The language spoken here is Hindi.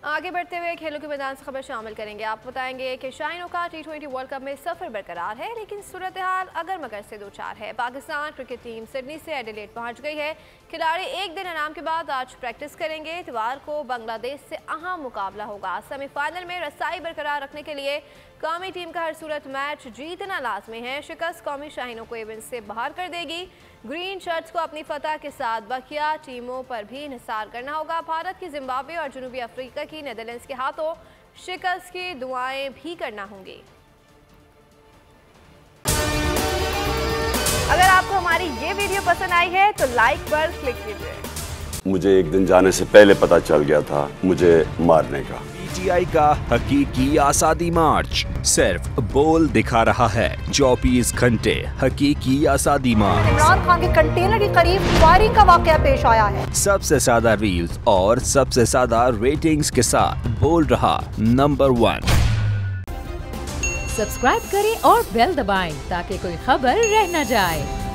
आगे बढ़ते हुए खेलों के मैदान से खबर शामिल करेंगे। आपको बताएंगे कि शाहीनों का T20 वर्ल्ड कप में सफर बरकरार है, लेकिन सूरत हाल अगर मगर से दो चार है। पाकिस्तान क्रिकेट टीम सिडनी से एडिलेड पहुंच गई है। खिलाड़ी एक दिन आराम के बाद आज प्रैक्टिस करेंगे। इतवार को बांग्लादेश से अहम मुकाबला होगा। सेमीफाइनल में रसाई बरकरार रखने के लिए कौमी टीम का हर सूरत मैच जीतना लाजमी है। शिकस्त कौमी शाहीनों को इवेंट से बाहर कर देगी। ग्रीन शर्ट्स को अपनी फतह के साथ बकिया टीमों पर भी इंहिसार करना होगा। भारत की जिम्बाब्वे और जनूबी अफ्रीका की नेदरलैंड्स के हाथों शिकस्त की दुआएं भी करना होंगी। अगर आपको हमारी ये वीडियो पसंद आई है तो लाइक पर क्लिक कीजिए। मुझे एक दिन जाने से पहले पता चल गया था मुझे मारने का। पीटीआई का हकीकी आज़ादी मार्च सिर्फ बोल दिखा रहा है। 24 घंटे हकीकी आज़ादी मार्च। इमरान खान के कंटेनर के करीब फायरिंग का वाकया पेश आया है। सबसे ज्यादा रील्स और सबसे ज्यादा रेटिंग्स के साथ बोल रहा नंबर 1। सब्सक्राइब करें और बेल दबाएं ताकि कोई खबर रह न जाए।